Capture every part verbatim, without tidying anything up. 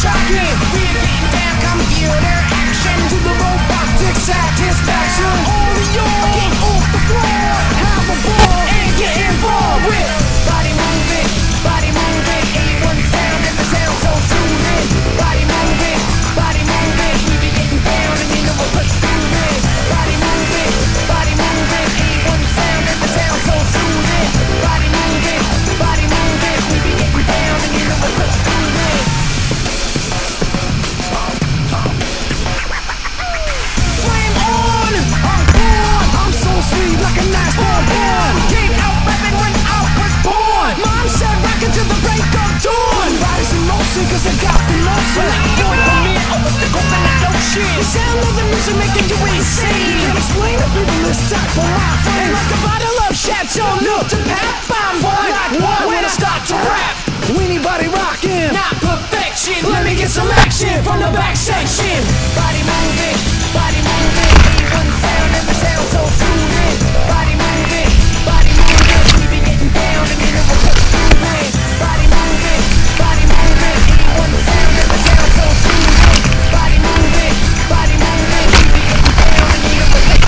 shocking. We're getting down computer action to the robotic satisfaction. All of y'all get off the floor, have a ball, and get involved with body moving, body moving. A one sound and the sound so soothing. Body moving, body moving. We be getting down and you know we're pursuing. Body moving, body moving. A one sound and the sound so soothing. Body moving, body moving. We be getting down and you know we're pursuing. Flame on, I'm born. I'm so sweet like a nice born. Came out rapping when I was born. Mom said rockin' till the break of dawn. Body's in motion 'cause I got the motion. Born from me, over the coconut ocean. The sound of the music making you insane. Can't explain to people this type of my frame. Like a bottle of Chateau Neuf to pap. I'm born like one when I start to rap. Anybody rockin', not perfection. Let me get some action from the back section. Body moving, body moving. A one sound and the sound so soothing. Body moving, body moving. We be getting down and you know we're pursuing. Body moving, body moving. A one sound and the sound so soothing. Body moving, body moving. We be getting down and you know we're pursuing.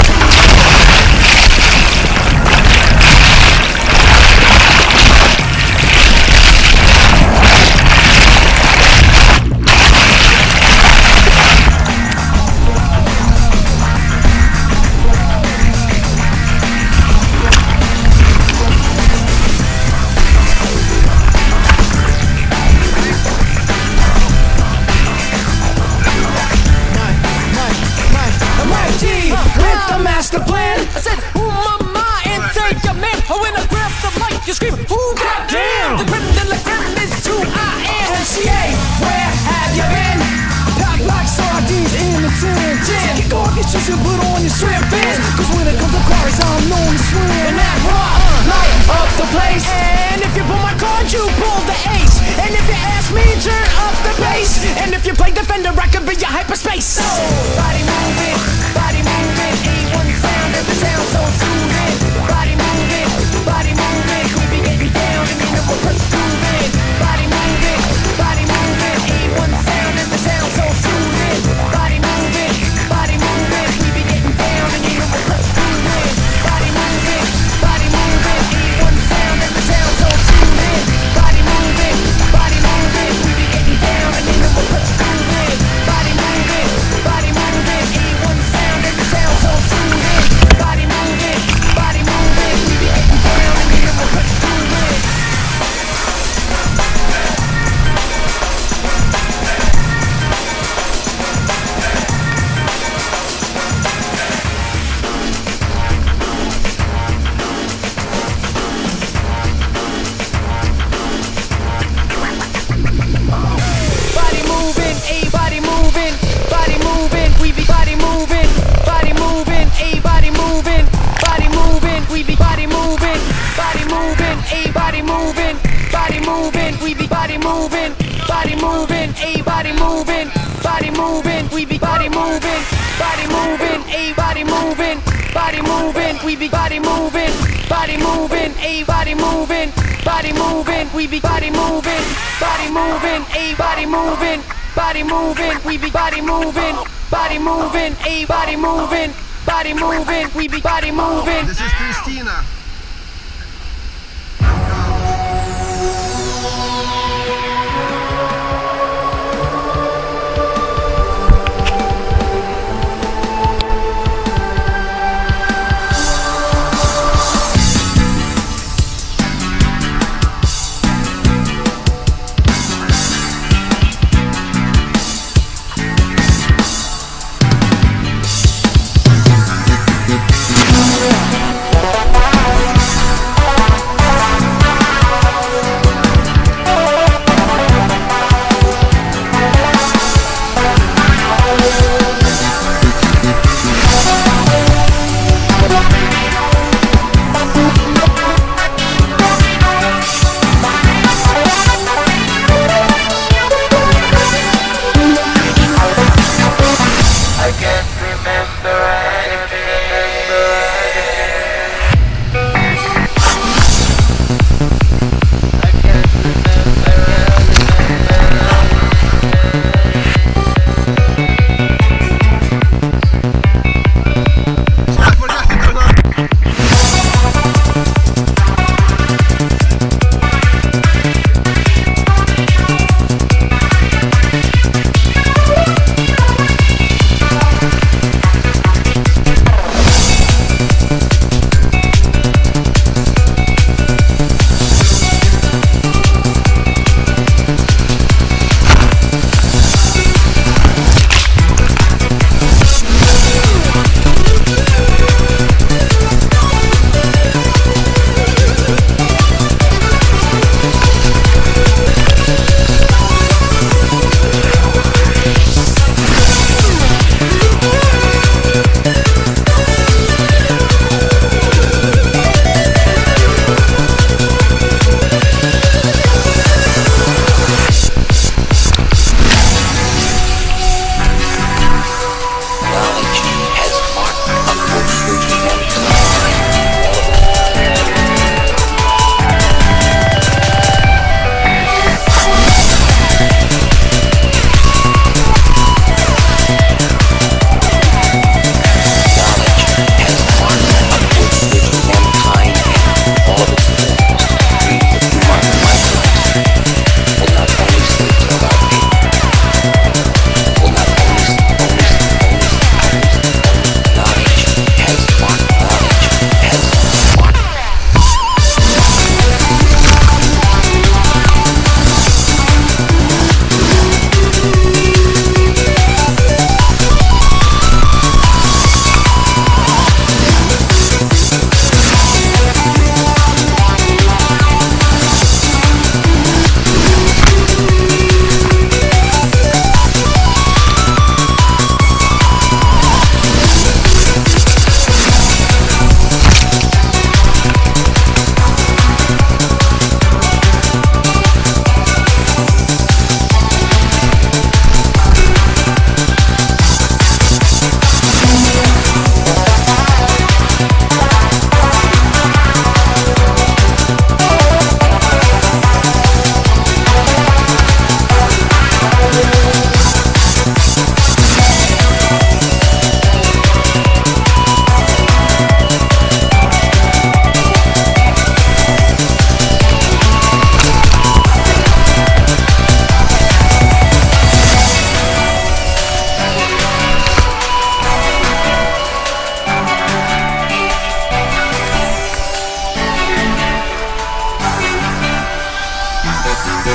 Master plan. I said, ooh, mama, and take a man. Oh, when I grab the mic, you scream, ooh, goddamn. The creme de la creme is who I am. M C A, where have you been? Packed like sardines in a tin. Take your garbage just and put on your shrimp fins. 'Cause when it comes to cars, I'm known to swim. And that raw, uh, light up the place. And if you pull my card, you pull the ace. And if you ask me, turn up the bass. And if you play Defender, I could be your hyperspace. So, body moving, body moving. A one sound and the sound so soothing. Body moving, body moving. We be getting down and you know we're pursuing. Body moving, body moving. A one sound and the sound so soothing. Body moving, body moving. We be getting down and you know we're pursuing. Body moving, body moving. A one sound and the sound so soothing. Body moving, body moving. We be getting down and you know we're pursuing. Body moving, body moving. A one sound and the sound so soothing. Body moving, body moving. We be getting down and you know we're pursuing. Body moving, a body moving, body moving, we be body moving, body moving, a body moving, body moving, we be body moving, body moving, a body moving, body moving, we be body moving, body moving, a body moving, body moving, we be body moving, body moving, a body moving, body moving, we be body moving, body moving, a body moving, body moving, we be body moving, body moving, a body moving, body moving, we be body moving, body moving, a body moving, body moving, we be body moving. This is Christina.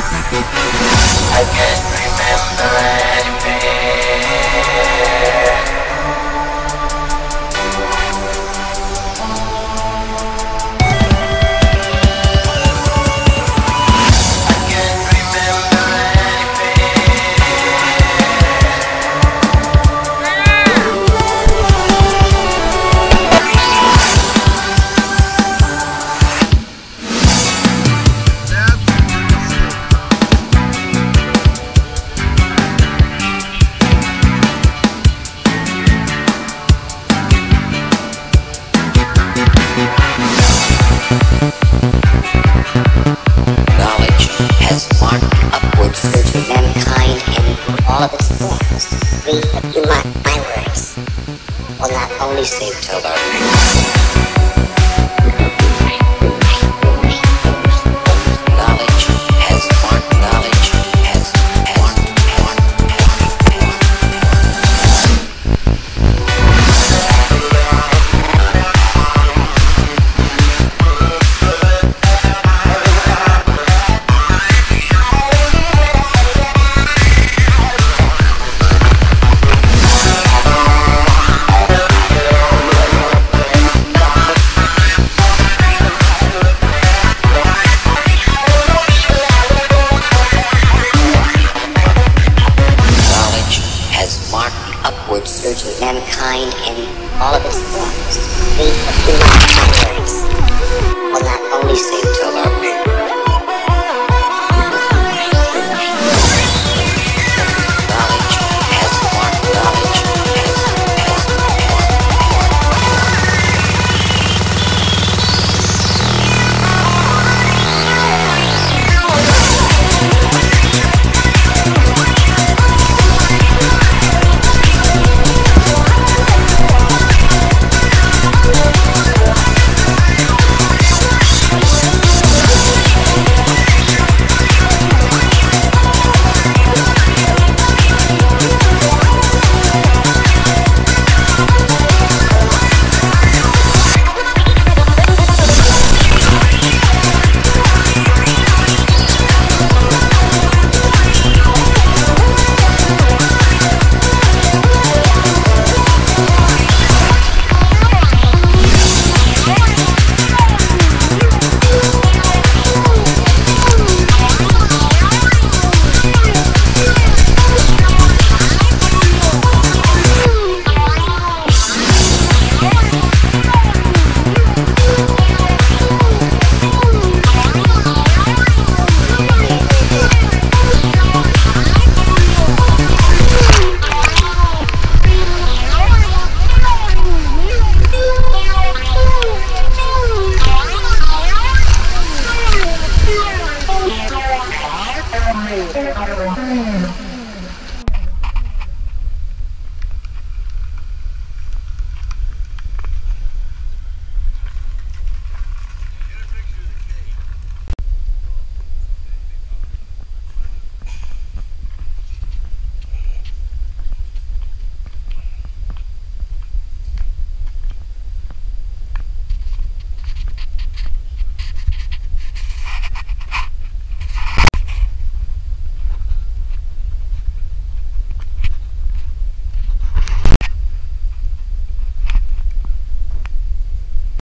I can't remember anything. All of its forms, we, you mark my words, will not only save Togar.